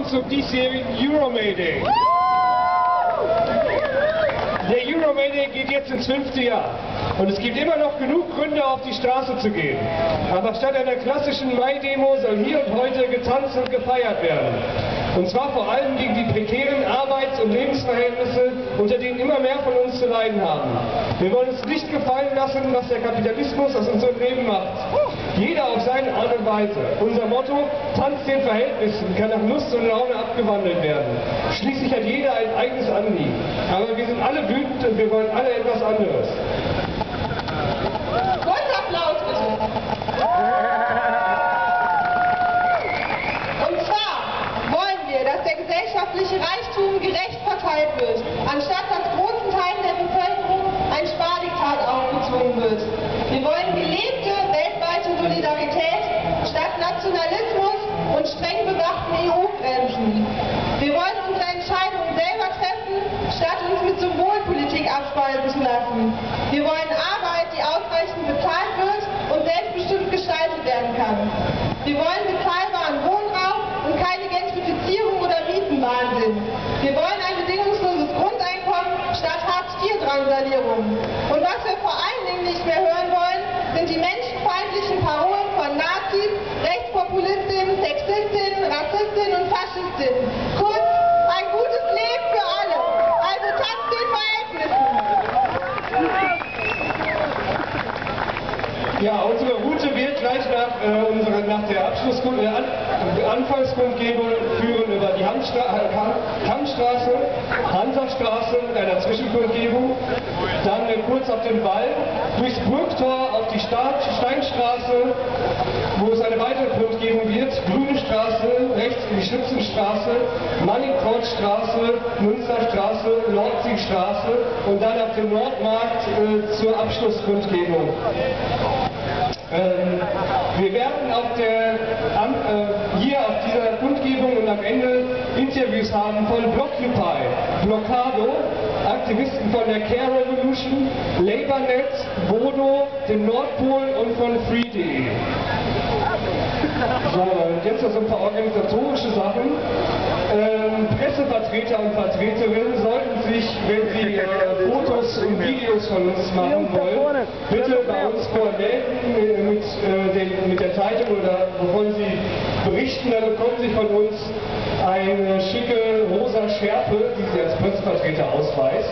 zum diesjährigen Euro-May Day. Der Euro-May Day geht jetzt ins 5. Jahr und es gibt immer noch genug Gründe, auf die Straße zu gehen. Aber statt einer klassischen Mai-Demo soll hier und heute getanzt und gefeiert werden. Und zwar vor allem gegen die prekären Arbeits- und Lebensverhältnisse, unter denen immer mehr von uns zu leiden haben. Wir wollen uns nicht gefallen lassen, was der Kapitalismus aus unserem Leben macht. Jeder auf seine Art und Weise. Unser Motto, Tanz den Verhältnissen, kann nach Lust und Laune abgewandelt werden. Schließlich hat jeder ein eigenes Anliegen. Aber wir sind alle wütend und wir wollen alle etwas anderes. Kurz Applaus bitte. Und zwar wollen wir, dass der gesellschaftliche Reichtum gerecht verteilt wird, anstatt dass großen Teilen der Bevölkerung ein Spardiktat aufgezwungen wird. Wir wollen gelebte weltweite Solidarität statt Nationalismus und streng bewachten EU-Grenzen. Wir wollen unsere Entscheidungen selber treffen, statt uns mit Symbolpolitik abspeisen zu lassen. Wir wollen Arbeit, die ausreichend bezahlt wird und selbstbestimmt gestaltet werden kann. Wir wollen bezahlbaren Wohnraum und keine Gentrifizierung oder Mietenwahnsinn. Wir wollen ein bedingungsloses Grundeinkommen statt Hartz-IV-Drangsalierung. Und was wir vor allen Dingen nicht mehr hören wollen, sind die menschenfeindlichen Parolen von Nazis, Rechtspopulistinnen, Sexistinnen, Rassistinnen und Faschistinnen. Kurz, ein gutes Leben für alle. Also tanzt den Verhältnissen. Ja, unsere Route wird gleich nach der Anfangskundgebung führen über die Kammstraße, Hansastraße mit einer Zwischenkundgebung, dann kurz auf den Wall, durchs Burgtor auf die Steinstraße, wo es eine weitere Kundgebung wird, Grüne Straße, rechts in die Schützenstraße, Manningkreuzstraße, Münsterstraße, Nordseestraße und dann auf dem Nordmarkt zur Abschlusskundgebung. Wir werden hier auf dieser Kundgebung und am Ende Interviews haben von Blockupy, Blockado, Aktivisten von der Care Revolution, LabourNet, Bodo, dem Nordpol und von Free.de. So, jetzt noch so ein paar organisatorische Sachen. Pressevertreter und Vertreterinnen sollten sich, wenn sie Fotos und Videos von uns machen wollen, bitte bei uns vormelden mit der Zeitung oder bevor sie berichten, dann bekommen sie von uns eine schicke rosa Schärpe, die sie als Pressevertreter ausweist.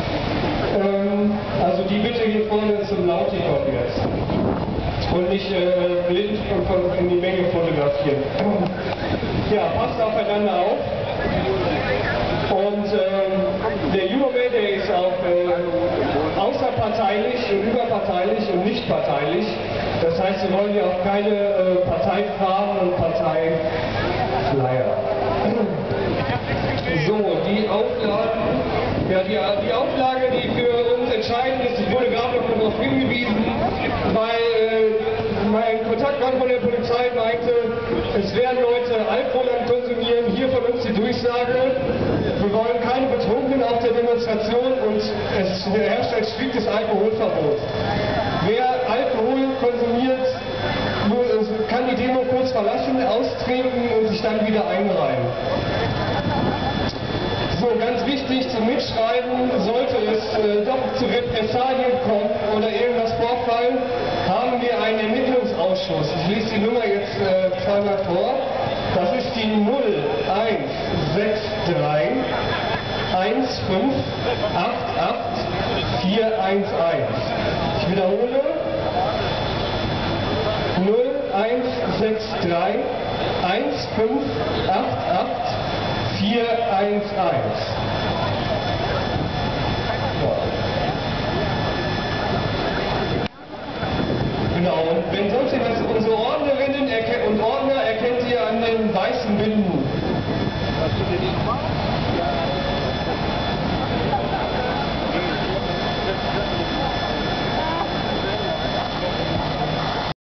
Also die bitte hier vorne zum Lautikon jetzt. Und nicht blind in die Menge fotografieren. Ja, passt aufeinander auf. Und der Euro-May Day ist auch außerparteilich und überparteilich und nicht parteilich. Das heißt, wir wollen ja auch keine Parteifarben und Parteiflyer. So, die Auflage, ja, die Auflage, die für uns entscheidend ist, ich wurde gerade noch darauf hingewiesen, weil mein Kontaktmann von der Polizei meinte, es werden Leute Alkohol am Konsumieren, hier von uns die Durchsage, wir wollen keine Betrunkenen auf der Demonstration und es herrscht ein striktes Alkoholverbot. Wer Alkohol konsumiert, kann die Demo kurz verlassen, austrinken und sich dann wieder einreihen. So, ganz wichtig zum Mitschreiben, sollte es doch zu Repressalien kommen oder irgendwas vorfallen, haben wir einen Ermittlungsausschuss. Ich lese die Nummer jetzt zweimal vor. Das ist die 0163 1588 411. Ich wiederhole. 0163 1588 411. Genau, und wenn sonst etwas, unsere Ordnerinnen und Ordner erkennt ihr an den weißen Binden.